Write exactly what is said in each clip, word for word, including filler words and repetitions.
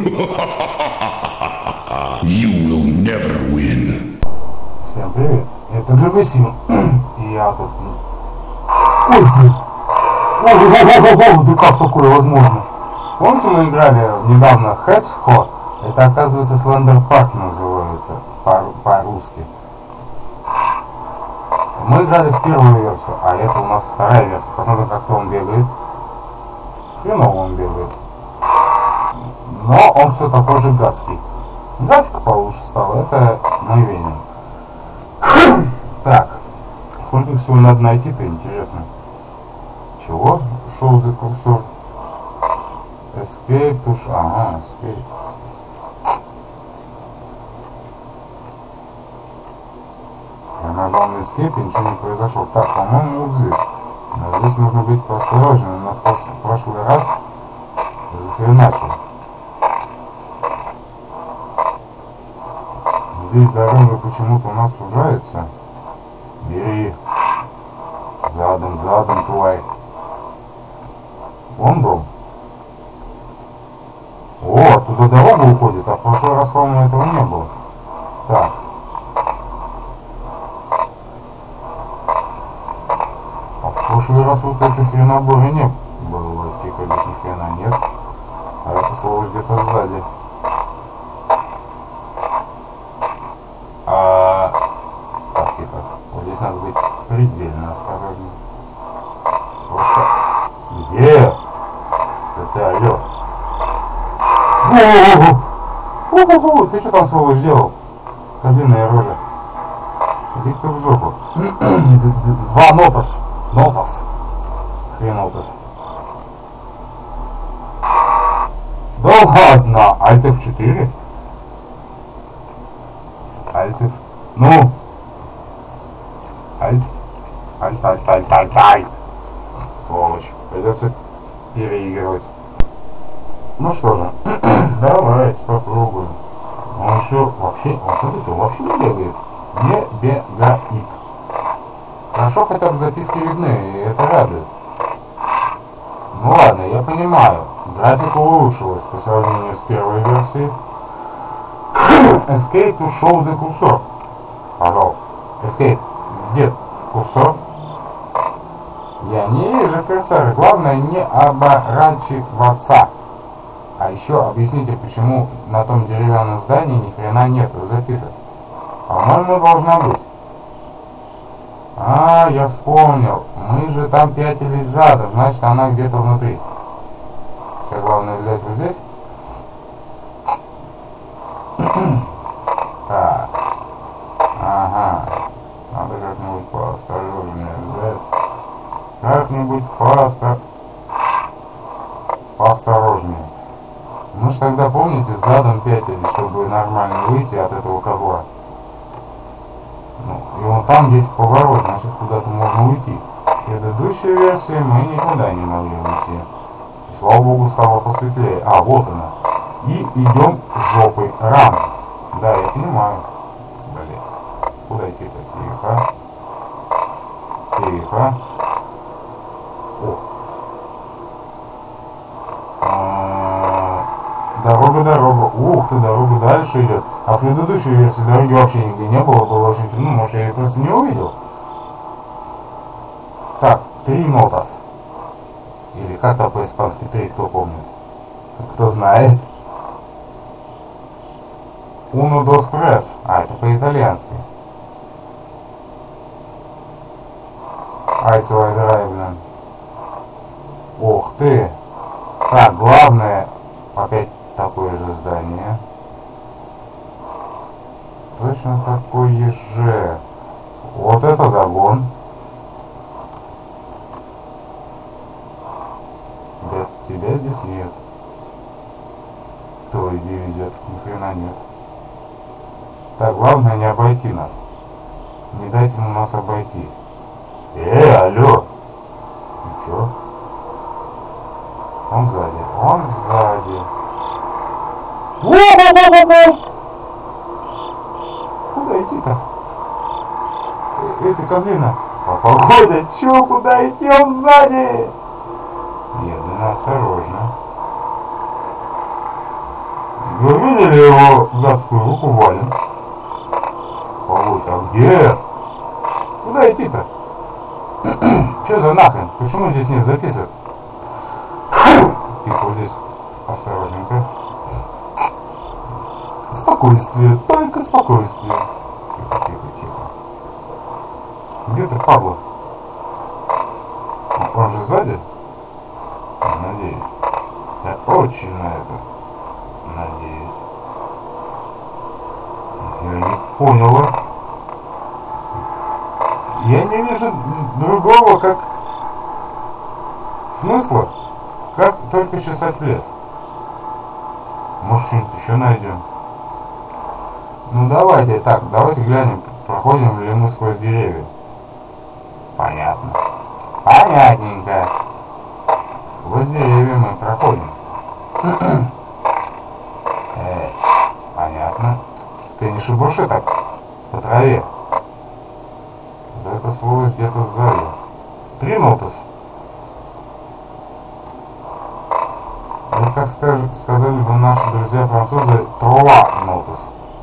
You will never win. Всем привет, это Джибасим. И я тут... Ой, блин. Ой, да как такое возможно? Помните, мы играли недавно Hedgehog? Это, оказывается, Slender Park называется по-русски. Мы играли в первую версию, а это у нас вторая версия. Посмотрим, как-то он бегает. Хреново он бегает. Но он все такой же гадский. Графика получше стала, это мы видим. Так, сколько всего надо найти-то, интересно. Чего? Show the cursor. Escape to... Ага, escape. Я нажал на escape, и ничего не произошло. Так, по-моему, вот здесь. Но здесь нужно быть поосторожнее. У нас в прошлый раз захреначил. Здесь дорога почему-то у нас сужается. Бери. Задом, задом, тварь. Вон дом. О, оттуда дорога уходит, а в прошлый раз, по-моему, этого не было. Так. А в прошлый раз вот этой хреноборы не было. Тихо, здесь ни хрена нет. А это слово где-то сзади. А... Так, тихо. Вот здесь надо быть предельно осторожным. Просто... Где? Это алло. У-у-у-у! Ты что там, сволочь, сделал? Козлиная рожа. Иди ты в жопу. Два нотос. Нотос. Хрен нотос. Да ладно. Альт эф четыре? Альт эф... Ну? Альт. Альт, альт, альт, альт, альт. Сволочь. Придется переигрывать. Ну что же, давайте попробуем. Он еще вообще, вот смотрите, он вообще не бегает. Не бегает. Хорошо, хотя бы записки видны, и это радует. Ну ладно, я понимаю. Графика улучшилась по сравнению с первой версией. Escape to show the cursor. Пожалуйста. Escape. Где курсор? Я не вижу курсора. Главное не оборачиваться. А еще объясните, почему на том деревянном здании ни хрена нету записок. По-моему, должна быть. А, я вспомнил. Мы же там пятились задом, значит, она где-то внутри. Сейчас главное взять вот здесь. Так. Ага. Надо как-нибудь поосторожнее взять. Как-нибудь поостор... поосторожнее. Мы же тогда, помните, задом пятились, чтобы нормально выйти от этого козла. Ну, и вон там есть поворот, значит, куда-то можно уйти. В предыдущей версии мы никуда не могли уйти. И, слава богу, стало посветлее. А, вот она. И идем жопой. Рано. Да, я понимаю. Блин. Куда идти-то? Тихо. Тихо. О. Дорога, дорога. Ух ты, дорога дальше идет. А в предыдущей версии дороги вообще нигде не было. Было очень... Ну, может, я ее просто не увидел. Так, три нотас. Или как-то по-испански три, кто помнит? Кто знает? Uno, dos, tres. А, это по-итальянски. Ай, свой драй, блин. Ух ты. Так, главное... Опять такое же здание. Точно такое же. Вот это загон. Да, тебя здесь нет. Той дивизии ни хрена нет. Так, главное не обойти нас. Не дайте ему нас обойти. Э, алло. Ну чё? Он сзади, он сзади. Куда идти-то? Эй, ты козлина. А погода, чё, куда идти, он сзади? Медленно, осторожно. Вы видели его гадскую руку Вален? Погодь, а где? Куда идти-то? Че за нахрен? Почему здесь нет записок? Тихо, вот здесь осторожненько. Спокойствие, только спокойствие. Тихо, тихо, тихо. Где ты, Пабло? Он же сзади? Надеюсь. Я очень на это надеюсь. Я не понял. Я не вижу другого как смысла, как только чесать в лес. Может, что-нибудь еще найдем. Ну давайте так, давайте глянем, проходим ли мы сквозь деревья. Понятно. Понятненько. Сквозь деревья мы проходим. э, понятно. Ты не шебурши так по траве. Да это сволочь где-то сзади. Тринултесь. Ну, как скажи, сказали бы наши друзья французы, труа нотус.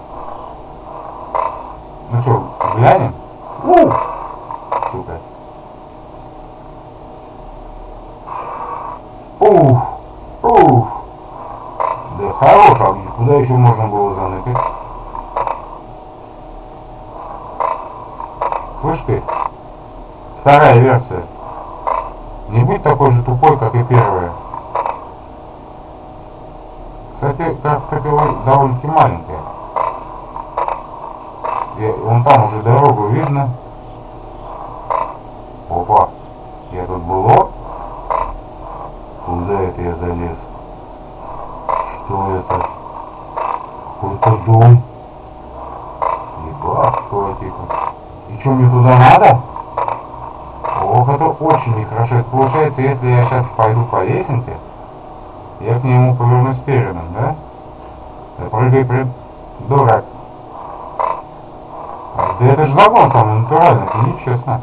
Ну что, глянем? У! Сука. Ух, ух. Да хорош, а куда еще можно было заныкать? Слышь ты, вторая версия. Не будь такой же тупой, как и первая. Кстати, как таковой довольно-таки маленькая. И вон там уже дорогу видно. Опа, я тут было? Куда это я залез? Что это? Какой-то дом. Ебать, тихо. И что, мне туда надо? Ох, это очень нехорошо. Это получается, если я сейчас пойду по лесенке, я к нему повернусь передом, да? Да прыгай, пред... дурак. Да это же загон самый натуральный, это нечестно.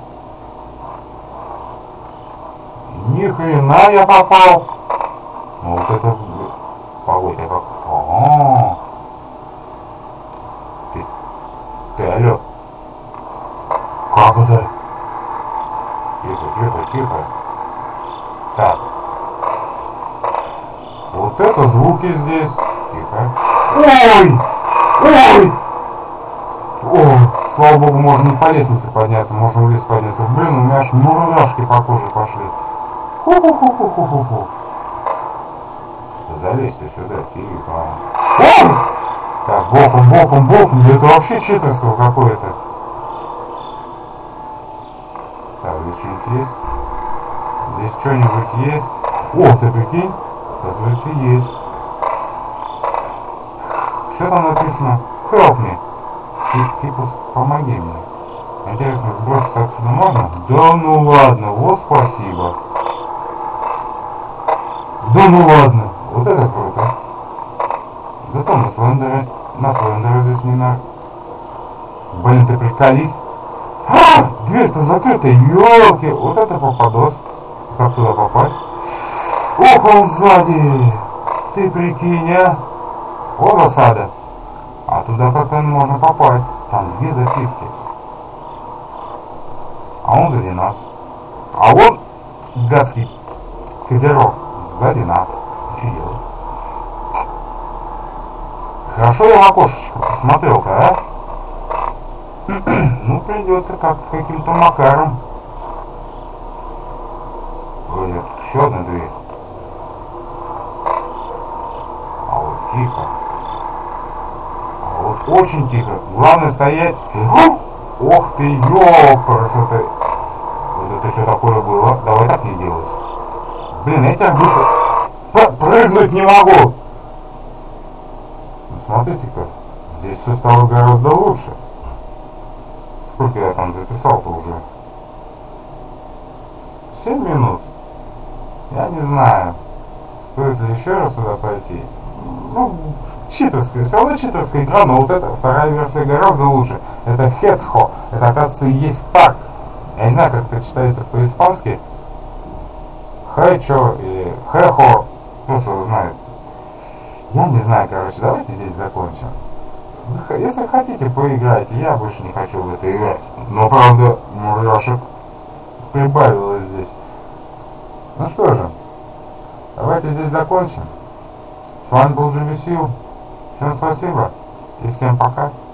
Ни хрена я попал. Ну вот это... Погодь, я как... Ага. Ты... Ты, алло. Как это? Тихо, тихо, тихо. Так. Вот это звуки здесь. Тихо. Ой! Ой! О, слава богу, можно не по лестнице подняться, можно здесь подняться. Блин, у меня аж мурашки по коже пошли. Ху-ху-ху-ху-ху-ху. Залезьте сюда, тихо. Ой! Так, боком, боком, боком. Это вообще читерство какое-то. Так, здесь что-нибудь есть? Здесь что-нибудь есть? О, ты прикинь? Оказывается, есть. Что там написано? Help me. Типа, помоги мне. Интересно, сброситься отсюда можно? Да ну ладно, вот спасибо. Да ну ладно, вот это круто. Зато на Слендере, на Слендере здесь не надо. Блин, ты приколись. А, дверь-то закрыта, ёлки. Вот это попадос. Как туда попасть? Ох, он сзади. Ты прикинь, а? Вот засада. А туда как-то можно попасть. Там две записки. А он сзади нас. А он, гадский козерог, сзади нас. Что делать? Хорошо я в окошечко посмотрел-то, а? Ну, придется как каким-то макаром. Ой, нет, еще одна дверь. А вот тихо. А вот очень тихо. Главное стоять. Ох ты, ёпарасоты. Вот это что такое было? Давай так не делать. Блин, я тебя выпад... Прыгнуть не могу. Ну, смотрите-ка. Здесь все стало гораздо лучше. Сколько я там записал-то уже? семь минут? Я не знаю. Стоит ли еще раз туда пойти? Ну, читерская, все равно читерская игра, но вот эта вторая версия гораздо лучше. Это Хедсхо. Это, оказывается, и есть парк. Я не знаю, как это читается по-испански. Хэчо или Хэхо. Ну, кто знает. Я не знаю, короче, давайте здесь закончим. Если хотите, поиграйте. Я больше не хочу в это играть. Но, правда, мурашек прибавилось здесь. Ну что же, давайте здесь закончим. С вами был Джимми Сью. Всем спасибо и всем пока.